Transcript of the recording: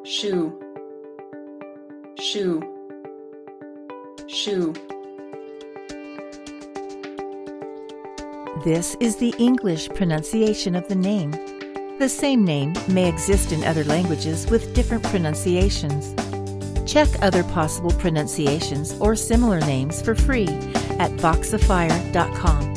Xu, Xu, Xu. This is the English pronunciation of the name. The same name may exist in other languages with different pronunciations. Check other possible pronunciations or similar names for free at Voxifier.com.